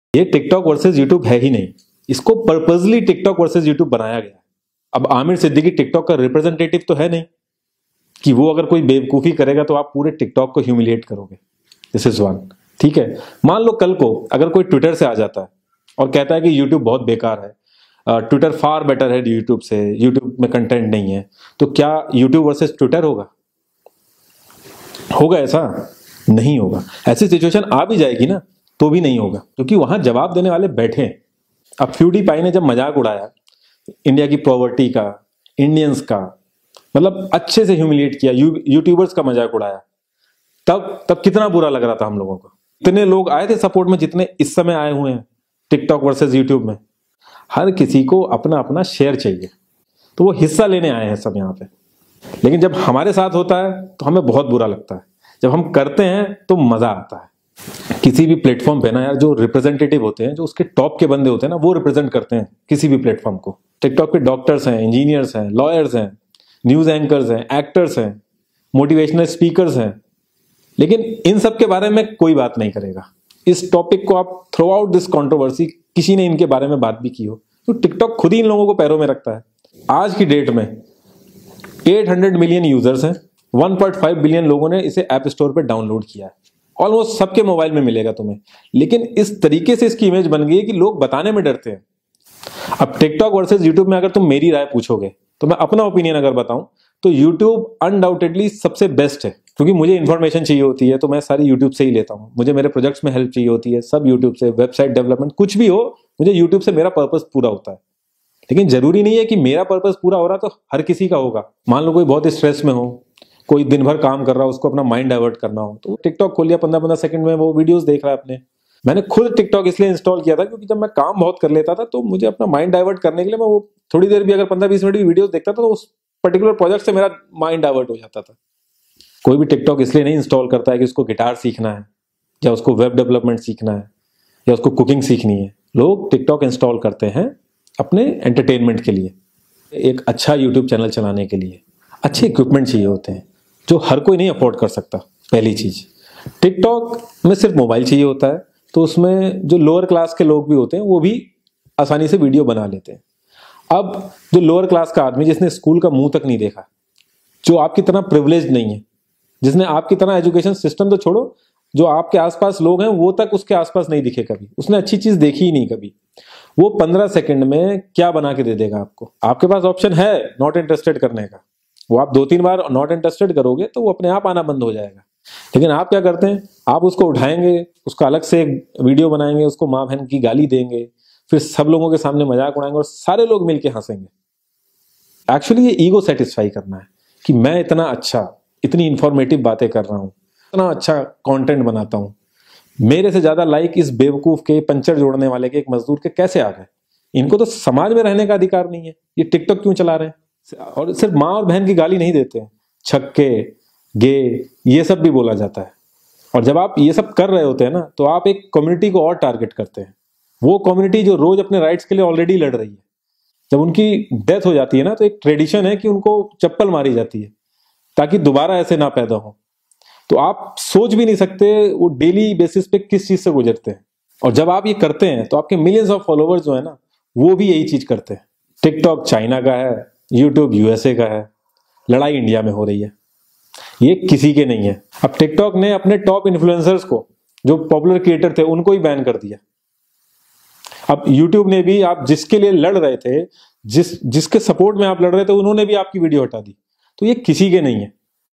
ये TikTok versus YouTube है ही नहीं, इसको पर्पजली टिकटॉक वर्सेस यूट्यूब बनाया गया। अब आमिर सिद्दीकी टिकटॉक का रिप्रेजेंटेटिव तो है नहीं कि वो अगर कोई बेवकूफी करेगा तो आप पूरे टिकटॉक को ह्यूमिलिएट करोगे। This is one. ठीक है, मान लो कल को अगर कोई ट्विटर से आ जाता है और कहता है कि यूट्यूब बहुत बेकार है, ट्विटर फार बेटर है यूट्यूब से, यूट्यूब में कंटेंट नहीं है, तो क्या यूट्यूब वर्सेस ट्विटर होगा? होगा ऐसा? नहीं होगा। ऐसी सिचुएशन आ भी जाएगी ना तो भी नहीं होगा, क्योंकि वहां जवाब देने वाले बैठे हैं। अब प्यूडीपाई ने जब मजाक उड़ाया इंडिया की पॉवर्टी का, इंडियंस का, मतलब अच्छे से ह्यूमिलिएट किया, यूट्यूबर्स का मजाक उड़ाया, तब कितना बुरा लग रहा था हम लोगों को। इतने लोग आए थे सपोर्ट में जितने इस समय आए हुए हैं टिकटॉक वर्सेस यूट्यूब में। हर किसी को अपना अपना शेयर चाहिए, तो वो हिस्सा लेने आए हैं सब यहाँ पे। लेकिन जब हमारे साथ होता है तो हमें बहुत बुरा लगता है, जब हम करते हैं तो मजा आता है। किसी भी प्लेटफॉर्म पे ना यार, जो रिप्रेजेंटेटिव होते हैं, जो उसके टॉप के बंदे होते हैं ना, वो रिप्रेजेंट करते हैं किसी भी प्लेटफॉर्म को। टिकटॉक पे डॉक्टर्स हैं, इंजीनियर्स हैं, लॉयर्स हैं, न्यूज एंकर्स हैं, एक्टर्स हैं, मोटिवेशनल स्पीकर्स हैं, लेकिन इन सब के बारे में कोई बात नहीं करेगा। इस टॉपिक को आप थ्रू आउट दिस कंट्रोवर्सी किसी ने इनके बारे में बात भी की हो तो टिकटॉक खुद ही इन लोगों को पैरों में रखता है। आज की डेट में 800 मिलियन यूजर्स हैं, 1.5 बिलियन लोगों ने इसे ऐप स्टोर पे डाउनलोड किया है, ऑलमोस्ट सबके मोबाइल में मिलेगा तुम्हें। लेकिन इस तरीके से इसकी इमेज बन गई है कि लोग बताने में डरते हैं। अब टिकटॉक वर्सेस यूट्यूब में अगर तुम मेरी राय पूछोगे तो मैं अपना ओपिनियन अगर बताऊं तो यूट्यूब अनडाउटेडली सबसे बेस्ट है, क्योंकि मुझे इंफॉर्मेशन चाहिए होती है तो मैं सारी यूट्यूब से ही लेता हूं। मुझे मेरे प्रोजेक्ट्स में हेल्प चाहिए होती है, सब यूट्यूब से, वेबसाइट डेवलपमेंट कुछ भी हो, मुझे यूट्यूब से मेरा पर्पस पूरा होता है। लेकिन जरूरी नहीं है कि मेरा पर्पस पूरा हो रहा तो हर किसी का होगा। मान लो कोई बहुत स्ट्रेस में हो, कोई दिन भर काम कर रहा हो, उसको अपना माइंड डाइवर्ट करना हो, तो टिकटॉक खोल लिया, 15-15 सेकंड में वो वीडियोस देख रहा है अपने। मैंने खुद टिकटॉक इसलिए इंस्टॉल किया था क्योंकि जब मैं काम बहुत कर लेता था तो मुझे अपना माइंड डाइवर्ट करने के लिए मैं वो थोड़ी देर भी अगर 15-20 मिनट की वीडियोस देखता था तो उस पर्टिकुलर प्रोजेक्ट से मेरा माइंड डाइवर्ट हो जाता था। कोई भी टिकटॉक इसलिए नहीं इंस्टॉल करता है कि उसको गिटार सीखना है या उसको वेब डेवलपमेंट सीखना है या उसको कुकिंग सीखनी है। लोग टिकटॉक इंस्टॉल करते हैं अपने एंटरटेनमेंट के लिए, एक अच्छा यूट्यूब चैनल चलाने के लिए। अच्छे इक्विपमेंट चाहिए होते हैं जो हर कोई नहीं अफोर्ड कर सकता। पहली चीज, टिकटॉक में सिर्फ मोबाइल चाहिए होता है, तो उसमें जो लोअर क्लास के लोग भी होते हैं वो भी आसानी से वीडियो बना लेते हैं। अब जो लोअर क्लास का आदमी जिसने स्कूल का मुंह तक नहीं देखा, जो आपकी तरह प्रिविलेज नहीं है, जिसने आपकी तरह एजुकेशन सिस्टम तो छोड़ो, जो आपके आसपास लोग हैं वो तक उसके आसपास नहीं दिखे कभी, उसने अच्छी चीज देखी ही नहीं कभी, वो 15 सेकंड में क्या बना के दे देगा आपको? आपके पास ऑप्शन है नॉट इंटरेस्टेड करने का, वो आप 2-3 बार नॉट इंटरेस्टेड करोगे तो वो अपने आप आना बंद हो जाएगा। लेकिन आप क्या करते हैं, आप उसको उठाएंगे, उसका अलग से एक वीडियो बनाएंगे, उसको माँ बहन की गाली देंगे, फिर सब लोगों के सामने मजाक उड़ाएंगे और सारे लोग मिलके हंसेंगे। एक्चुअली ये ईगो सेटिस्फाई करना है कि मैं इतना अच्छा, इतनी इंफॉर्मेटिव बातें कर रहा हूं, इतना अच्छा कंटेंट बनाता हूं, मेरे से ज्यादा लाइक इस बेवकूफ के, पंचर जोड़ने वाले के, एक मजदूर के कैसे आ गए? इनको तो समाज में रहने का अधिकार नहीं है, ये टिकटॉक क्यों चला रहे हैं? और सिर्फ माँ और बहन की गाली नहीं देते हैं, छक्के, गे, ये सब भी बोला जाता है। और जब आप ये सब कर रहे होते हैं ना तो आप एक कम्युनिटी को और टारगेट करते हैं, वो कम्युनिटी जो रोज अपने राइट्स के लिए ऑलरेडी लड़ रही है। जब उनकी डेथ हो जाती है ना तो एक ट्रेडिशन है कि उनको चप्पल मारी जाती है ताकि दोबारा ऐसे ना पैदा हो। तो आप सोच भी नहीं सकते वो डेली बेसिस पे किस चीज से गुजरते हैं। और जब आप ये करते हैं तो आपके मिलियंस ऑफ फॉलोवर्स जो है ना वो भी यही चीज करते हैं। टिकटॉक चाइना का है, यूट्यूब यूएसए का है, लड़ाई इंडिया में हो रही है, ये किसी के नहीं है। अब टिकटॉक ने अपने टॉप इन्फ्लुएंसर्स को, जो पॉपुलर क्रिएटर थे, उनको ही बैन कर दिया। अब यूट्यूब ने भी, आप जिसके लिए लड़ रहे थे, जिसके सपोर्ट में आप लड़ रहे थे, उन्होंने भी आपकी वीडियो हटा दी। तो ये किसी के नहीं है।